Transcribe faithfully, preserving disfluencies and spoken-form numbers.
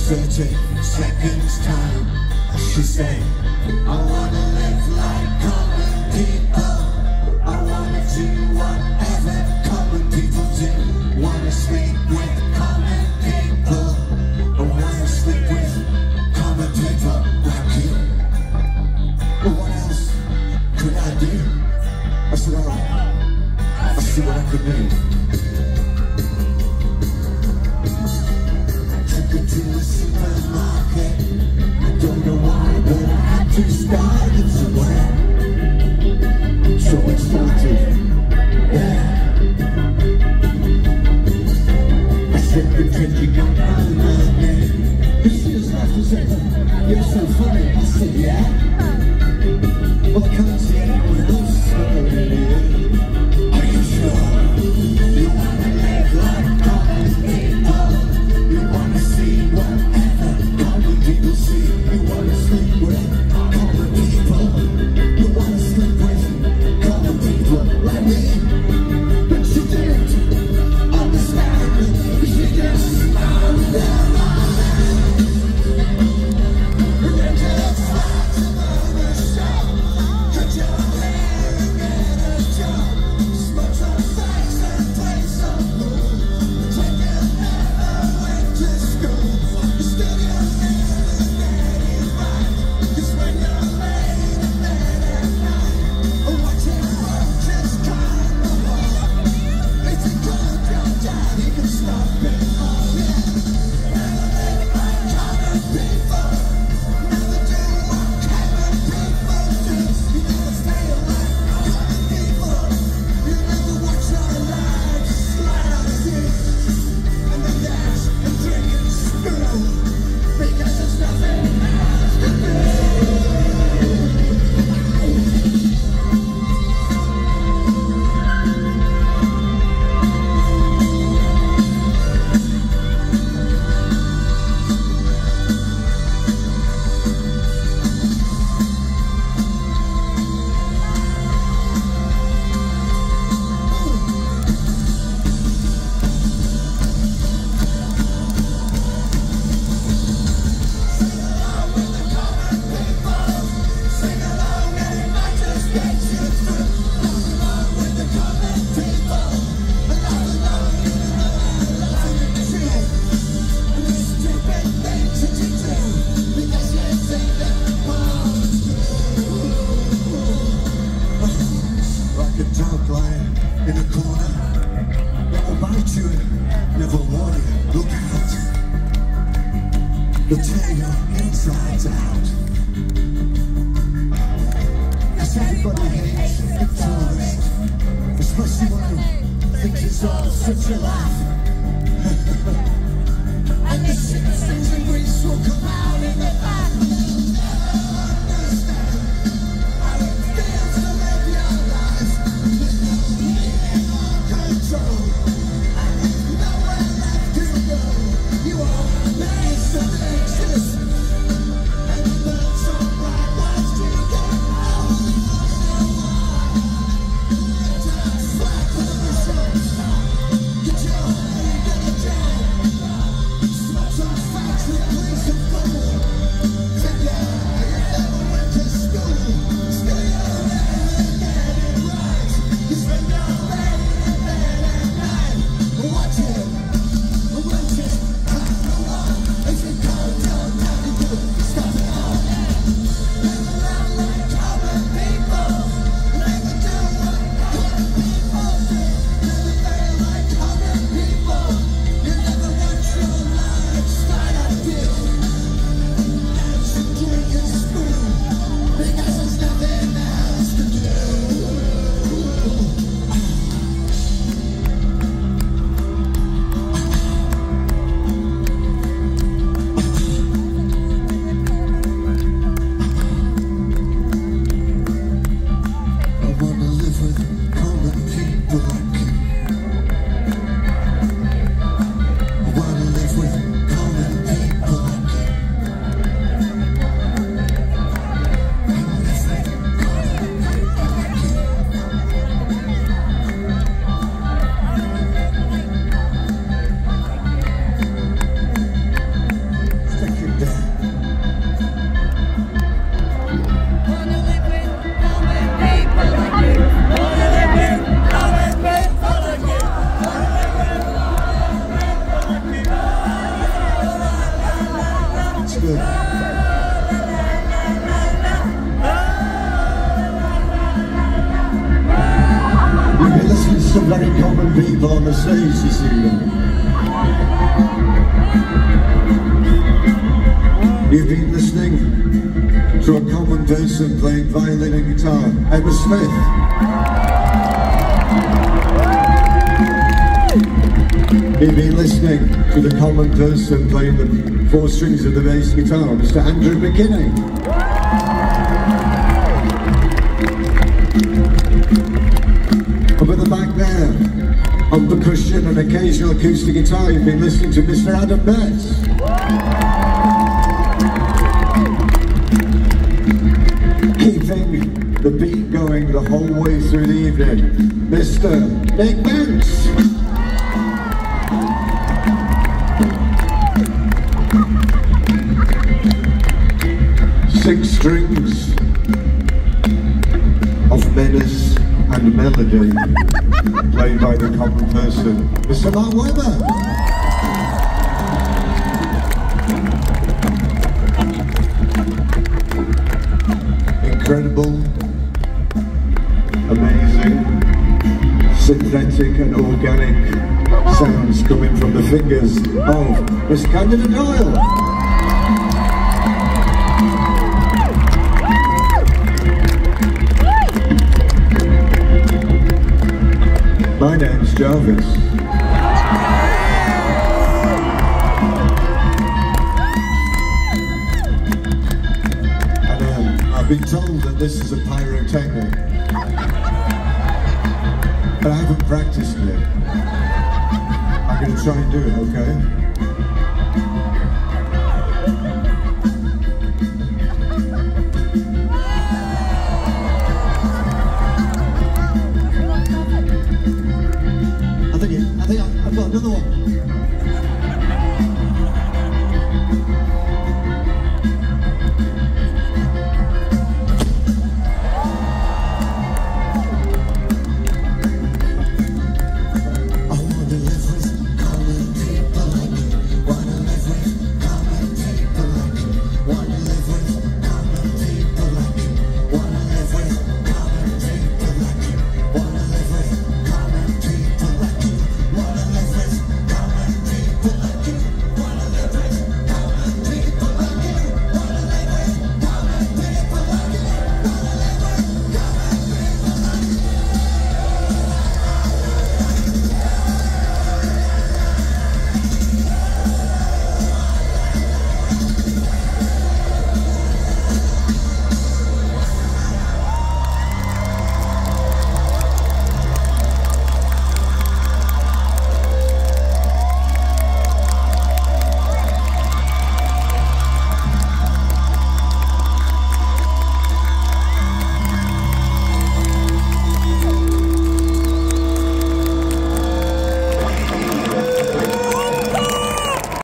thirty seconds time, she said, I wanna live like common people. I wanna do whatever common people do. Wanna sleep with common people. I wanna sleep with common people like you. But what else could I do? I said, alright, I'll see what I could do. To the supermarket, I don't know why, but I had to start it somewhere. So it started, yeah. I said, you're taking up my money. And she just laughed and said, you're so funny. I said, yeah. Well, I can't see anyone else, so yeah. Are you sure? You wanna live like common people? You wanna see whatever common people see. You wanna sleep with common people. You wanna sleep with common people like me. But she didn't understand. She just smiled down on me. And then just laughed another show. Cut your hair and get a job. Smoke some face and play some blues. Take your never went to school. You still your never get it right. Cause when you're late and then at night, watching roaches climb the wall. It's a good your daddy can stop it all, yeah. Never live like common people. Never do what common people do. You never feel like common people. You never watch your lives slide out of you. And then dance and drink and screw. Because there's nothing else to do. Like a dog lying in a corner, never bite you, never warn you. Look out, they'll tear your insides out. Cause everybody hates a tourist, especially when I think it's all such a laugh. And the citizens in Greece will come out in the back. Get your very common people on the stage, you see them. You've been listening to a common person playing violin and guitar, Emma Smith. You've been listening to the common person playing the four strings of the bass guitar, Mister Andrew McKinney. Up at the back there, on percussion and occasional acoustic guitar, you've been listening to Mister Adam Betts. Keeping the beat going the whole way through the evening, Mister Nick Bence. Six strings of menace and melody, played by the common person, Mister Mark Webber. Incredible, amazing, synthetic and organic sounds coming from the fingers of Miss Candida Doyle. My name's Jarvis. And um, I've been told that this is a pyrotechnic, but I haven't practiced it. I'm going to try and do it, okay?